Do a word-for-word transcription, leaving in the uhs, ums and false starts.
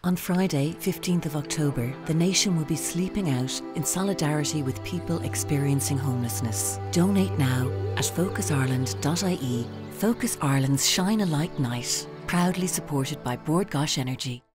On Friday, fifteenth of October, the nation will be sleeping out in solidarity with people experiencing homelessness. Donate now at focus ireland dot I E. Focus Ireland's Shine a Light Night, proudly supported by Bord Gáis Energy.